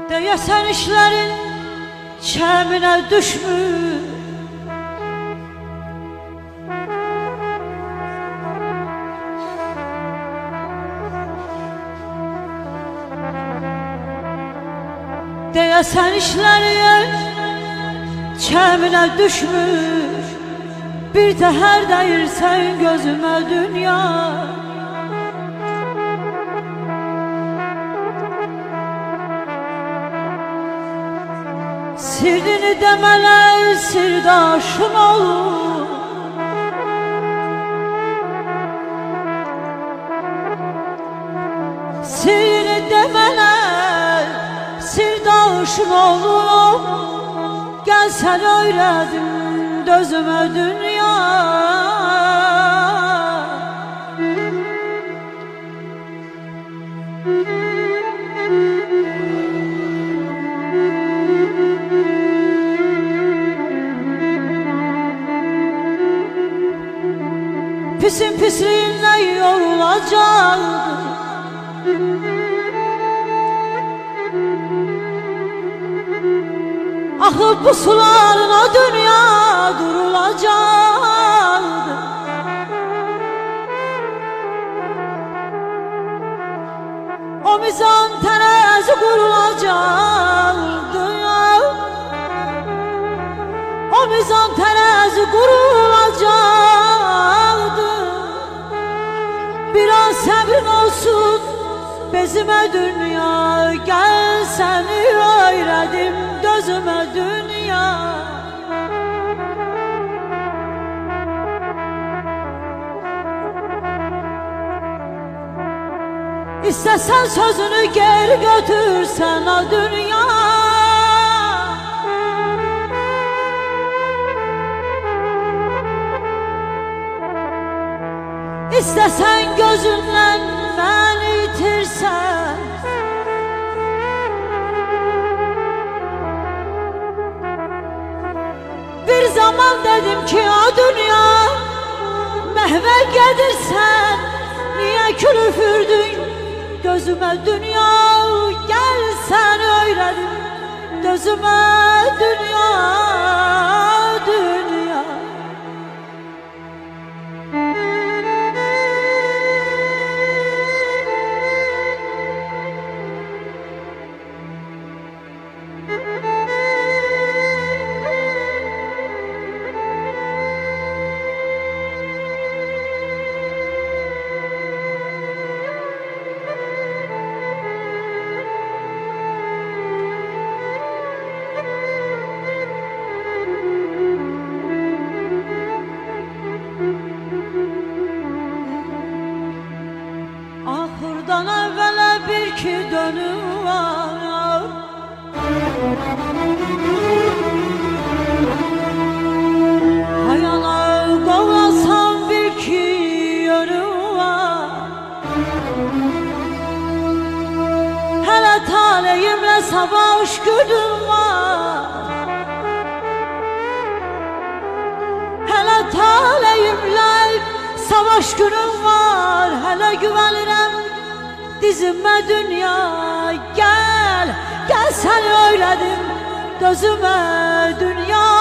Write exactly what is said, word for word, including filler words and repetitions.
Deyəsən işlərin çəminə düşmür. Deyəsən işlərin çəminə düşmür. Bir təhər dəyirsən gözümə dünya. Sirrini demələr sirdaşım olur. Sirrini demələr sirdaşım olur. Gəl sən öyrədim dözümə dünya. Pisin pisliğinle yorulacaktı. Akıp bu sularına dünya durulacaktı. O mizan terazi kurulacaktı. O mizan terazi kurulacaktı. Biraz sabrin olsun bezime dünya. Gel seni öğredim gözüme dünya. İstesen sözünü geri götürsen o dünya. İstesen gözünden beni itirsen. Bir zaman dedim ki o dünya mehve gedirsen. Niye kül üfürdün gözüme dünya. Gel sen öğredim gözüme dünya. Dünya. Ahırdan evvela bir ki dönüm var. Hayala kovlasam bir ki yönüm var. Hele taleyimle savaş günüm var. Hele taleyimle savaş günüm var. Hele güvenirəm dizime dünya. Gel, gel sen öğredim gözüme dünya.